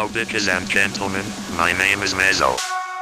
Hello bitches and gentlemen, my name is Mezzo.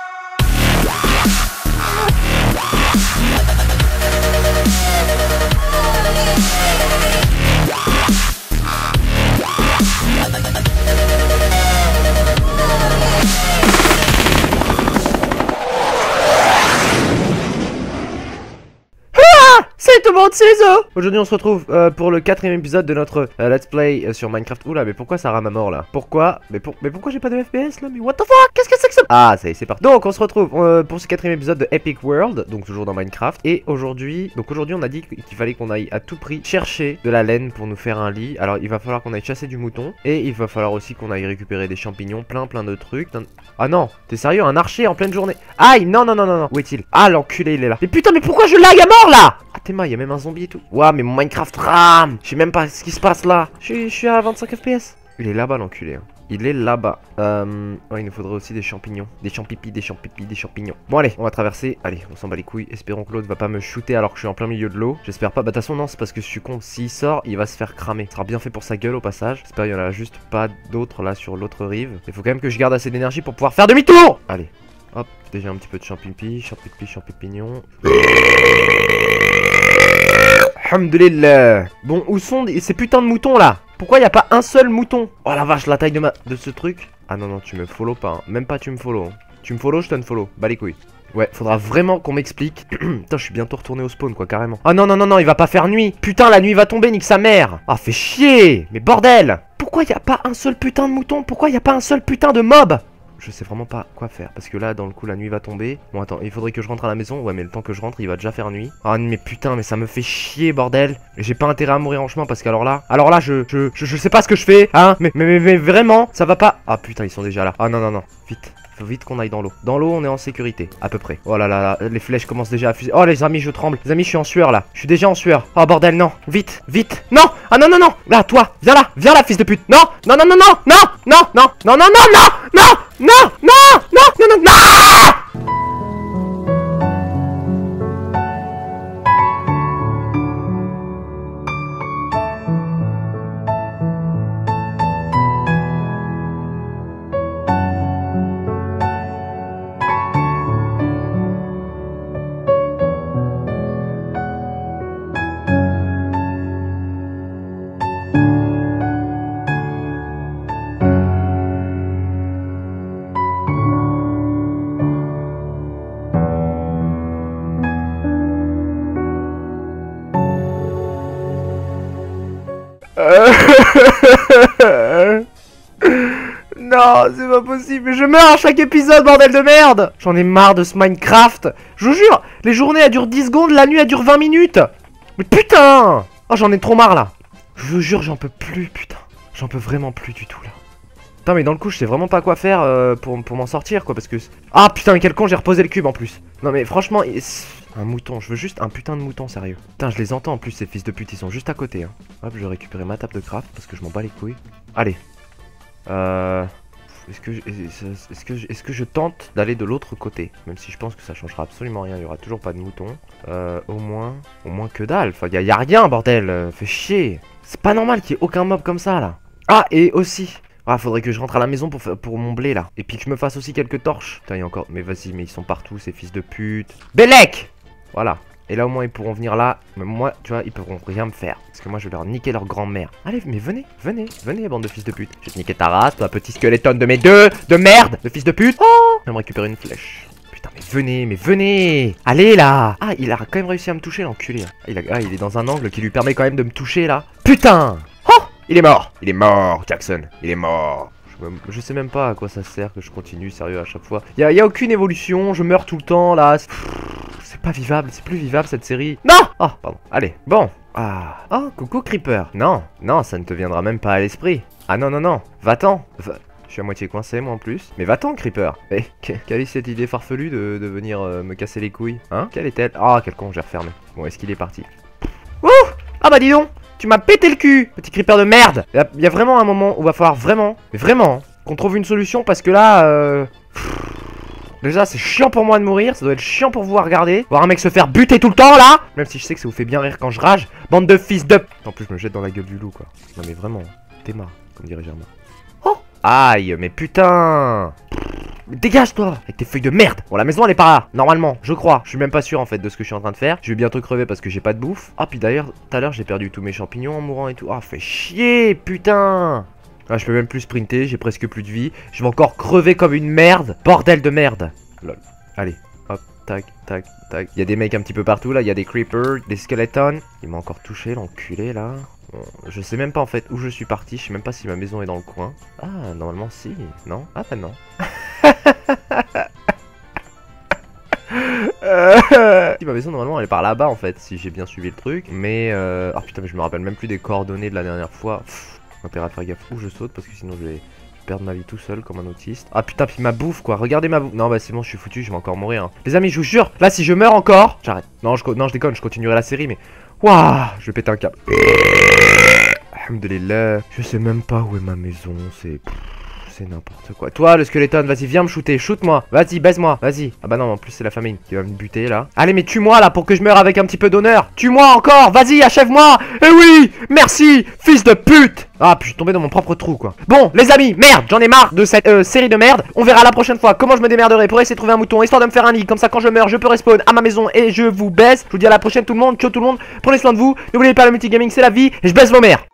Salut tout le monde, c'est les os. Aujourd'hui on se retrouve pour le 4ème épisode de notre let's play sur Minecraft. Oula, mais pourquoi ça rame à mort là? Pourquoi? Mais pourquoi j'ai pas de FPS là? Mais what the fuck? Qu'est-ce que c'est que ça? Ah, ça y est, c'est parti. Donc on se retrouve pour ce 4ème épisode de Epic World, donc toujours dans Minecraft. Et aujourd'hui, on a dit qu'il fallait qu'on aille à tout prix chercher de la laine pour nous faire un lit. Alors il va falloir qu'on aille chasser du mouton. Et il va falloir aussi qu'on aille récupérer des champignons, plein de trucs. Ah non, t'es sérieux? Un archer en pleine journée? Aïe, non. Où est-il? Ah, l'enculé, il est là. Mais putain, mais pourquoi je lag à mort là? Ah, t'es mal, y'a même un zombie et tout. Ouah, mais mon Minecraft rame. Je sais même pas ce qui se passe là. Je suis à 25 FPS. Il est là-bas, l'enculé. Hein. Il est là-bas. Ouais, il nous faudrait aussi des champignons. Des champignons. Bon, allez, on va traverser. Allez, on s'en bat les couilles. Espérons que l'autre va pas me shooter alors que je suis en plein milieu de l'eau. J'espère pas. Bah, de toute façon, non, c'est parce que je suis con. S'il sort, il va se faire cramer. Ce sera bien fait pour sa gueule au passage. J'espère qu'il y en a juste pas d'autres là sur l'autre rive. Il faut quand même que je garde assez d'énergie pour pouvoir faire demi-tour. Allez. Hop, déjà un petit peu de champignons. Alhamdulillah. Bon, où sont ces putains de moutons là? Pourquoi y a pas un seul mouton? Oh la vache, la taille de ce truc. Ah non, tu me follow pas. Hein. Même pas tu me follow. Hein. Tu me follow, je te follow. Bah les couilles. Ouais, faudra vraiment qu'on m'explique. Putain, je suis bientôt retourné au spawn quoi, carrément. Ah non, il va pas faire nuit. Putain, la nuit va tomber, nique sa mère. Ah, fait chier. Mais bordel. Pourquoi y a pas un seul putain de mouton? Pourquoi y a pas un seul putain de mob? Je sais vraiment pas quoi faire, parce que là, dans le coup, la nuit va tomber. Bon, attends, il faudrait que je rentre à la maison. Ouais, mais le temps que je rentre, il va déjà faire nuit. Ah, mais putain, mais ça me fait chier, bordel. J'ai pas intérêt à mourir en chemin, parce qu'alors là, je sais pas ce que je fais, hein. Mais vraiment, ça va pas. Ah, putain, ils sont déjà là. Ah, non, vite. Faut vite qu'on aille dans l'eau. Dans l'eau, on est en sécurité, à peu près. Oh là là, les flèches commencent déjà à fuser. Oh, les amis, je tremble. Les amis, je suis en sueur, là. Je suis déjà en sueur. Oh, bordel, non. Vite. Non. Ah, non. Là, toi, viens là, fils de pute. Non. Non, c'est pas possible, je meurs à chaque épisode, bordel de merde. J'en ai marre de ce Minecraft. Je vous jure, les journées elles durent 10 secondes, la nuit elle dure 20 minutes. Mais putain. Oh, j'en ai trop marre là. Je vous jure, j'en peux plus, putain. J'en peux vraiment plus du tout là. Putain, mais dans le coup, je sais vraiment pas quoi faire pour m'en sortir quoi, parce que... Ah putain, mais quel con, j'ai reposé le cube en plus. Non mais franchement, un mouton, je veux juste un putain de mouton, sérieux. Putain, je les entends en plus, ces fils de pute, ils sont juste à côté. Hein. Hop, je vais récupérer ma table de craft parce que je m'en bats les couilles. Allez. Est-ce que je tente d'aller de l'autre côté? Même si je pense que ça changera absolument rien, il y aura toujours pas de moutons. Au moins que dalle. Enfin, y a rien, bordel. Fait chier. C'est pas normal qu'il y ait aucun mob comme ça, là. Ah, et aussi... Ah, faudrait que je rentre à la maison pour mon blé, là. Et puis que je me fasse aussi quelques torches. Putain, il y a encore... Mais vas-y, mais ils sont partout, ces fils de pute. Bellec! Voilà. Et là, au moins, ils pourront venir là. Mais moi, tu vois, ils pourront rien me faire. Parce que moi, je vais leur niquer leur grand-mère. Allez, mais venez, bande de fils de pute. Je vais te niquer ta race, toi, petit skeleton de mes deux de merde, de fils de pute. Oh! Je vais me récupérer une flèche. Putain, mais venez! Allez, là! Ah, il a quand même réussi à me toucher, l'enculé. Il est dans un angle qui lui permet quand même de me toucher, là. Putain! Oh! Il est mort, Jackson. Il est mort. Je sais même pas à quoi ça sert que je continue, sérieux, à chaque fois. Y a aucune évolution, je meurs tout le temps, là. C'est pas vivable, c'est plus vivable cette série. Non! Oh, pardon. Allez, bon. Ah. Oh, coucou Creeper. Non, ça ne te viendra même pas à l'esprit. Ah non. Va-t'en. Je suis à moitié coincé, moi en plus. Mais va-t'en, Creeper. Eh, quelle est cette idée farfelue de venir me casser les couilles? Hein? Quelle est-elle? Ah, quel con, j'ai refermé. Bon, est-ce qu'il est parti? Ouh! Ah bah dis donc! Tu m'as pété le cul, petit creeper de merde. Il y a vraiment un moment où va falloir vraiment, qu'on trouve une solution parce que là, déjà c'est chiant pour moi de mourir, ça doit être chiant pour vous à regarder. Voir un mec se faire buter tout le temps là. Même si je sais que ça vous fait bien rire quand je rage. Bande de fils de... En plus je me jette dans la gueule du loup quoi. Non mais vraiment, t'es marre, comme dirait Germain. Oh, Aïe, mais putain. Dégage-toi avec tes feuilles de merde. Bon, la maison elle est par là, normalement, je crois. Je suis même pas sûr en fait de ce que je suis en train de faire. Je vais bientôt crever parce que j'ai pas de bouffe. Ah, puis d'ailleurs, tout à l'heure j'ai perdu tous mes champignons en mourant et tout. Ah, fait chier, putain. Ah, je peux même plus sprinter, j'ai presque plus de vie. Je vais encore crever comme une merde. Bordel de merde. Lol. Allez, hop, tac, tac, tac. Il y a des mecs un petit peu partout là, il y a des creepers, des skeletons. Il m'a encore touché, l'enculé là. Bon, je sais même pas en fait où je suis parti, je sais même pas si ma maison est dans le coin. Ah, normalement si, non? Ah bah non. Ma maison normalement elle est par là-bas en fait, si j'ai bien suivi le truc. Mais ah putain, mais je me rappelle même plus des coordonnées de la dernière fois. Pff, intérêt à faire gaffe où je saute parce que sinon je vais perdre ma vie tout seul comme un autiste. Ah putain, puis ma bouffe quoi, regardez ma bouffe. Non bah c'est bon, je suis foutu, je vais encore mourir hein. Les amis, je vous jure, là si je meurs encore, j'arrête. Non je déconne, je continuerai la série mais... Waouh, je vais péter un câble. Alhamdulillah. Je sais même pas où est ma maison, c'est n'importe quoi. Toi le skeleton, vas-y viens me shooter, shoot-moi. Vas-y, baise-moi, vas-y. Ah bah non, en plus c'est la famine qui va me buter là. Allez mais tue-moi là pour que je meure avec un petit peu d'honneur. Tue-moi encore, vas-y, achève-moi. Eh oui, merci, fils de pute. Ah puis je suis tombé dans mon propre trou quoi. Bon les amis, merde, j'en ai marre de cette série de merde. On verra la prochaine fois comment je me démerderai pour essayer de trouver un mouton, histoire de me faire un lit. Comme ça quand je meurs, je peux respawn à ma maison et je vous baise. Je vous dis à la prochaine tout le monde, ciao tout le monde. Prenez soin de vous, n'oubliez pas le multigaming c'est la vie. Et je baise vos mères.